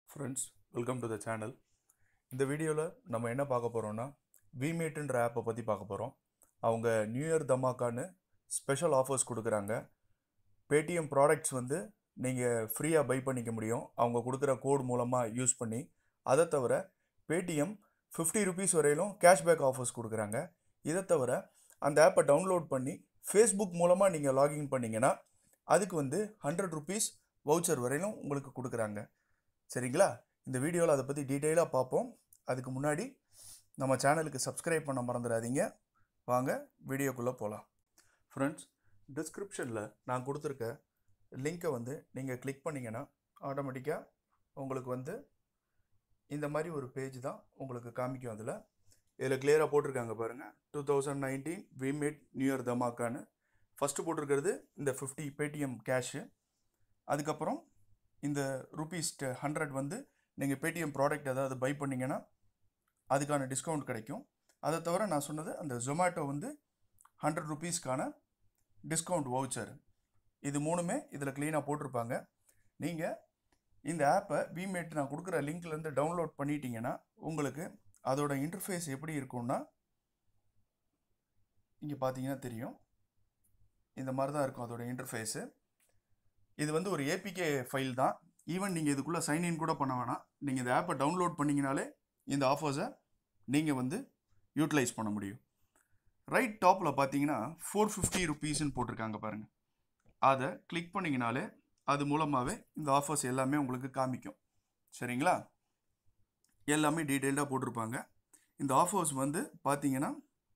Friends, welcome to the channel. இந்த வீடியோவில் நம்ம என்ன பார்க்க போகிறோம்னா விமேட்ன்ற ஆப்பை பற்றி பார்க்க போகிறோம். அவங்க நியூ இயர் தமாக்கான்னு ஸ்பெஷல் ஆஃபர்ஸ் கொடுக்குறாங்க. பேடிஎம் ப்ராடக்ட்ஸ் வந்து நீங்கள் ஃப்ரீயாக பை பண்ணிக்க முடியும் அவங்க கொடுக்குற கோட் மூலமாக யூஸ் பண்ணி. அதை தவிர பேடிஎம் 50 rupees வரையிலும் கேஷ்பேக் ஆஃபர்ஸ் கொடுக்குறாங்க. இதை தவிர அந்த ஆப்பை டவுன்லோட் பண்ணி ஃபேஸ்புக் மூலமாக நீங்கள் லாகின் பண்ணிங்கன்னா அதுக்கு வந்து 100 rupees வவுச்சர் வரையிலும் உங்களுக்கு கொடுக்குறாங்க. சரிங்களா? இந்த வீடியோவில் அதை பற்றி டீட்டெயிலாக பார்ப்போம். அதுக்கு முன்னாடி நம்ம சேனலுக்கு சப்ஸ்கிரைப் பண்ண மறந்துடாதீங்க. வாங்க வீடியோக்குள்ளே போகலாம். ஃப்ரெண்ட்ஸ், டிஸ்கிரிப்ஷனில் நான் கொடுத்துருக்க லிங்க்கை வந்து நீங்கள் கிளிக் பண்ணிங்கன்னா ஆட்டோமேட்டிக்காக உங்களுக்கு வந்து இந்த மாதிரி ஒரு பேஜ் தான் உங்களுக்கு காமிக்கும். இதில் கிளியராக போட்டிருக்காங்க பாருங்கள், 2019 விமேட் நியூ இயர் தமாக்கான்னு. ஃபஸ்ட்டு போட்டிருக்கிறது இந்த 50 பேடிஎம் கேஷு. அதுக்கப்புறம் இந்த ₹100 வந்து நீங்கள் பேடிஎம் ப்ராடக்ட் ஏதாவது பை பண்ணிங்கன்னா அதுக்கான டிஸ்கவுண்ட் கிடைக்கும். அதை தவிர நான் சொன்னது அந்த ஜொமேட்டோ வந்து 100 rupeesக்கான டிஸ்கவுண்ட் வவுச்சர். இது மூணுமே இதில் க்ளீனாக போட்டிருப்பாங்க. நீங்கள் இந்த ஆப்பை விமேட் நான் கொடுக்குற லிங்க்லேருந்து டவுன்லோட் பண்ணிட்டீங்கன்னா உங்களுக்கு அதோட இன்டர்ஃபேஸ் எப்படி இருக்கும்னா இங்கே பார்த்தீங்கன்னா தெரியும். இந்த மாதிரி தான் இருக்கும் அதோட இன்டர்ஃபேஸு. இது வந்து ஒரு ஏபிகே ஃபைல் தான். ஈவன் நீங்கள் இதுக்குள்ளே சைன்இன் கூட பண்ண வேணாம். நீங்கள் இந்த ஆப்பை டவுன்லோட் பண்ணிங்கனாலே இந்த ஆஃபர்ஸை நீங்கள் வந்து யூட்டிலைஸ் பண்ண முடியும். ரைட் டாப்பில் பார்த்தீங்கன்னா 450 rupeesன்னு போட்டிருக்காங்க பாருங்கள். அதை கிளிக் பண்ணிங்கனாலே அது மூலமாகவே இந்த ஆஃபர்ஸ் எல்லாமே உங்களுக்கு காமிக்கும். சரிங்களா? எல்லாமே டீட்டெயில்டாக போட்டிருப்பாங்க. இந்த ஆஃபர்ஸ் வந்து பார்த்தீங்கன்னா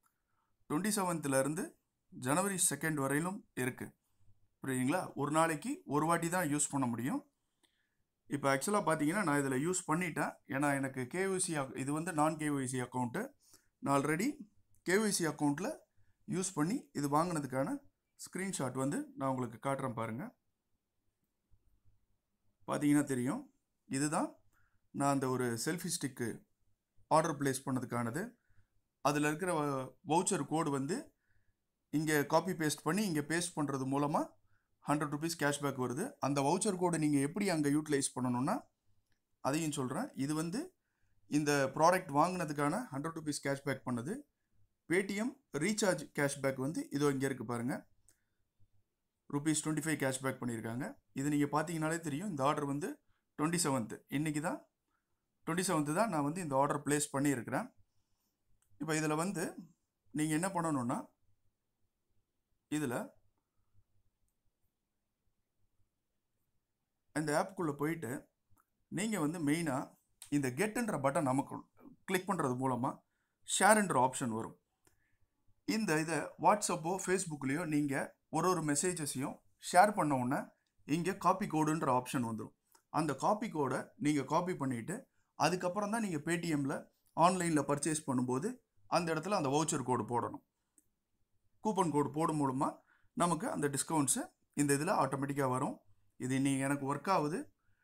27th ஜனவரி 2 வரையிலும் இருக்குது. புரியுதுங்களா? ஒரு நாளைக்கு ஒரு வாட்டி தான் யூஸ் பண்ண முடியும். இப்போ ஆக்சுவலாக பார்த்தீங்கன்னா நான் இதில் யூஸ் பண்ணிட்டேன். ஏன்னா எனக்கு கேஒய்சி இது வந்து நான் கேஒய்சி அக்கௌண்ட்டு. நான் ஆல்ரெடி கேஒய்சி அக்கௌண்ட்டில் யூஸ் பண்ணி இது வாங்கினதுக்கான ஸ்க்ரீன்ஷாட் வந்து நான் உங்களுக்கு காட்டுறேன் பாருங்கள். பார்த்தீங்கன்னா தெரியும். இதுதான் நான் அந்த ஒரு செல்ஃபி ஸ்டிக்கு ஆர்டர் ப்ளேஸ் பண்ணதுக்கானது. அதில் இருக்கிற வவுச்சர் கோடு வந்து இங்கே காப்பி பேஸ்ட் பண்ணி இங்கே பேஸ்ட் பண்ணுறது மூலமாக 100 rupees கேஷ்பேக் வருது. அந்த வவுச்சர் கோடு நீங்கள் எப்படி அங்கே யூட்டிலைஸ் பண்ணணும்னா அதையும் சொல்கிறேன். இது வந்து இந்த ப்ராடக்ட் வாங்கினதுக்கான 100 rupees கேஷ்பேக் பண்ணுது. பேடிஎம் ரீசார்ஜ் கேஷ்பேக் வந்து இதோ இங்கே இருக்குது பாருங்கள், ₹25 கேஷ்பேக் பண்ணியிருக்காங்க. இது நீங்கள் பார்த்தீங்கனாலே தெரியும். இந்த ஆர்டர் வந்து 27th இன்றைக்கி தான் 27th தான் நான் வந்து இந்த ஆர்டர் ப்ளேஸ் பண்ணியிருக்கிறேன். இப்போ இதில் வந்து நீங்கள் என்ன பண்ணணுன்னா இதில் இந்த ஆப்புக்குள்ளே போயிட்டு நீங்கள் வந்து மெயினாக இந்த கெட்டுன்ற பட்டன் நமக்கு கிளிக் பண்ணுறது மூலமாக ஷேர்ன்ற ஆப்ஷன் வரும். இந்த இதை வாட்ஸ்அப்போ ஃபேஸ்புக்லேயோ நீங்கள் ஒரு மெசேஜஸையும் ஷேர் பண்ண உடனே இங்கே காப்பி கோடுன்ற ஆப்ஷன் வந்துடும். அந்த காப்பி கோடை நீங்கள் காப்பி பண்ணிவிட்டு அதுக்கப்புறம் தான் நீங்கள் பேடிஎம்மில் ஆன்லைனில் பர்ச்சேஸ் பண்ணும்போது அந்த இடத்துல அந்த வவுச்சர் கோடு போடணும். கூப்பன் கோடு போடும் மூலமாக நமக்கு அந்த டிஸ்கவுண்ட்ஸு இந்த இதில் ஆட்டோமேட்டிக்காக வரும். இது இன்னைக்கு எனக்கு ஒர்க் ஆகுது.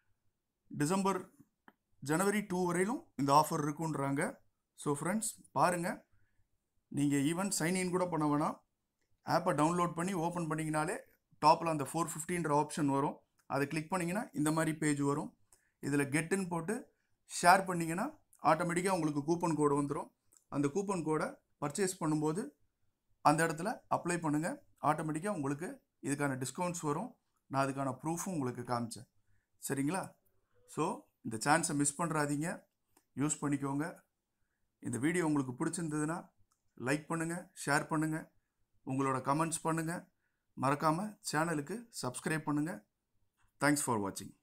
ஜனவரி 2 வரையிலும் இந்த ஆஃபர் இருக்குன்றாங்க. ஸோ ஃப்ரெண்ட்ஸ் பாருங்கள், நீங்கள் ஈவன் சைன்இன் கூட பண்ண வேணாம். ஆப்பை டவுன்லோட் பண்ணி ஓப்பன் பண்ணிங்கனாலே டாப்பில் அந்த 450ன்ற ஆப்ஷன் வரும். அதை கிளிக் பண்ணிங்கன்னா இந்த மாதிரி பேஜ் வரும். இதில் கெட்டுன்னு போட்டு ஷேர் பண்ணிங்கன்னா ஆட்டோமேட்டிக்காக உங்களுக்கு கூப்பன் கோடு வந்துடும். அந்த கூப்பன் கோடை பர்ச்சேஸ் பண்ணும்போது அந்த இடத்துல அப்ளை பண்ணுங்கள். ஆட்டோமேட்டிக்காக உங்களுக்கு இதுக்கான டிஸ்கவுண்ட்ஸ் வரும். நான் அதுக்கான ப்ரூஃபும் உங்களுக்கு காமிச்சேன். சரிங்களா? ஸோ இந்த சான்ஸை மிஸ் பண்ணுறாதீங்க, யூஸ் பண்ணிக்கோங்க. இந்த வீடியோ உங்களுக்கு பிடிச்சிருந்ததுன்னா லைக் பண்ணுங்கள், ஷேர் பண்ணுங்கள், உங்களோட கமெண்ட்ஸ் பண்ணுங்கள். மறக்காமல் சேனலுக்கு சப்ஸ்கிரைப் பண்ணுங்கள். தேங்க்ஸ் ஃபார் வாட்சிங்.